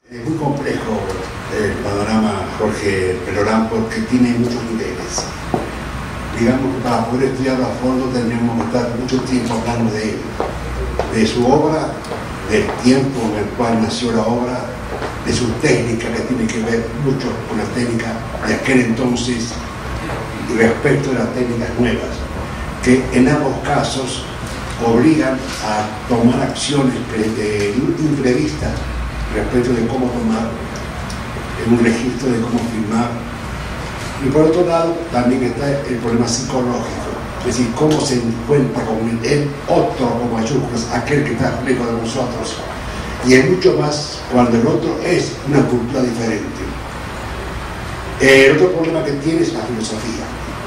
Es muy complejo el panorama Jorge Pelorán porque tiene muchos niveles. Digamos que para poder estudiarlo a fondo tendríamos que estar mucho tiempo hablando de él, de su obra, del tiempo en el cual nació la obra, de su técnica que tiene que ver mucho con la técnica de aquel entonces y respecto de las técnicas nuevas, que en ambos casos obligan a tomar acciones imprevistas respecto de cómo tomar un registro, de cómo filmar. Y por otro lado también está el problema psicológico, es decir, cómo se encuentra con el otro, con mayúsculas, aquel que está lejos de nosotros, y es mucho más cuando el otro es una cultura diferente. El otro problema que tiene es la filosofía.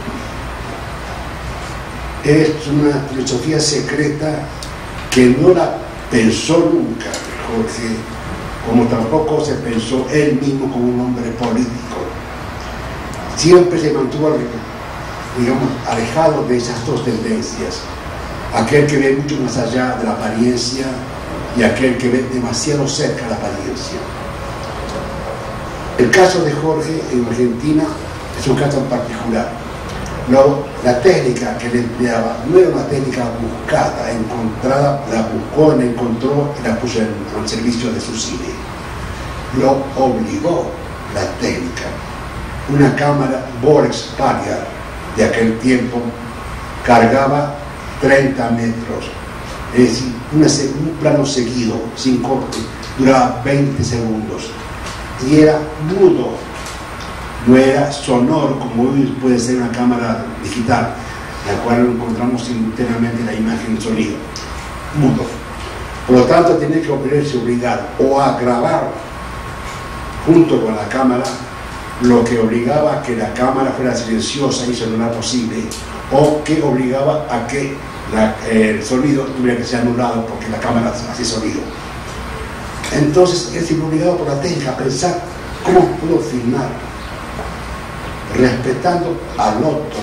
Es una filosofía secreta que no la pensó nunca Jorge, como tampoco se pensó él mismo como un hombre político. Siempre se mantuvo, digamos, alejado de esas dos tendencias. Aquel que ve mucho más allá de la apariencia y aquel que ve demasiado cerca de la apariencia. El caso de Jorge en Argentina es un caso en particular. La técnica que le empleaba no era una técnica buscada, encontrada, la buscó, la encontró y la puso al servicio de su cine. Lo obligó la técnica. Una cámara Borex Pariar de aquel tiempo cargaba 30 metros, es decir, un plano seguido, sin corte, duraba 20 segundos y era mudo. No era sonoro como hoy puede ser una cámara digital, la cual encontramos simultáneamente la imagen y el sonido. Mudo. Por lo tanto, tenía que verse obligado o a grabar junto con la cámara, lo que obligaba a que la cámara fuera silenciosa y sonora posible, o que obligaba a que el sonido tuviera que ser anulado porque la cámara hacía sonido. Entonces, es obligado por la técnica a pensar cómo puedo filmar respetando al otro,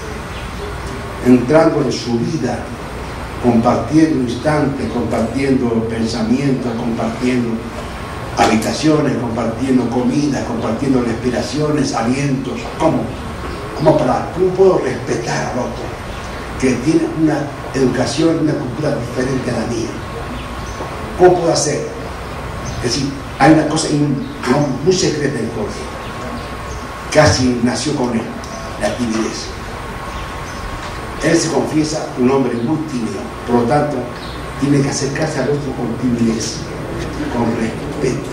entrando en su vida, compartiendo instantes, compartiendo pensamientos, compartiendo habitaciones, compartiendo comida, compartiendo respiraciones, alientos. ¿Cómo puedo respetar al otro que tiene una educación, una cultura diferente a la mía? ¿Cómo puedo hacer? Es decir, hay una cosa muy secreta en Jorge. Casi nació con él, la timidez. Él se confiesa un hombre muy tímido, por lo tanto, tiene que acercarse al otro con timidez, con respeto.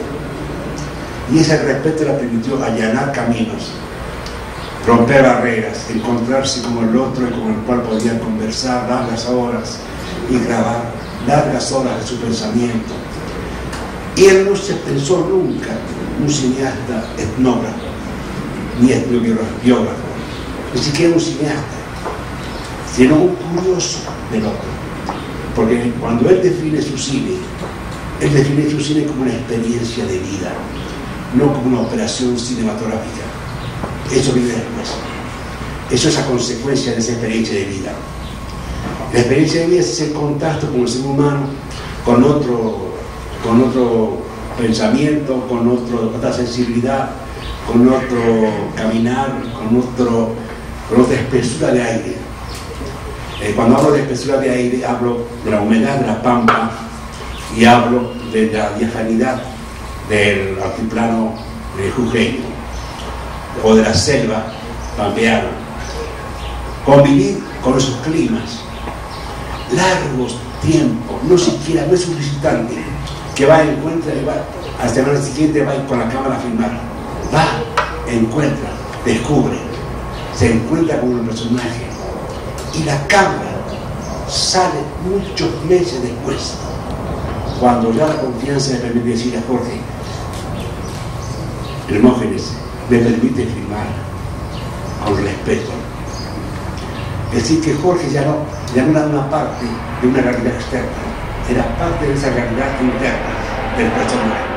Y ese respeto le permitió allanar caminos, romper barreras, encontrarse con el otro y con el cual podía conversar largas horas y grabar largas horas de su pensamiento. Y él no se pensó nunca un cineasta etnógrafo, ni etnobiógrafo, ni siquiera un cineasta, sino un curioso del otro. Porque cuando él define su cine como una experiencia de vida, no como una operación cinematográfica. Eso viene después. Eso es a consecuencia de esa experiencia de vida. La experiencia de vida es ese contacto con el ser humano, con otro pensamiento, con otra sensibilidad, con otro caminar, con otra espesura de aire. Cuando hablo de espesura de aire, hablo de la humedad de la pampa y hablo de la diafanidad del altiplano jujeño o de la selva pampeana. Convivir con esos climas largos tiempos, no es suficiente que va, encuentra y va, a la semana siguiente va con la cámara a filmar. Va, encuentra, descubre, se encuentra con un personaje y la cámara sale muchos meses después, cuando ya la confianza le permite decir a Jorge: Hermógenes, me permite filmar con respeto. Es decir, que Jorge ya no era una parte de una realidad externa, era parte de esa realidad interna del personaje.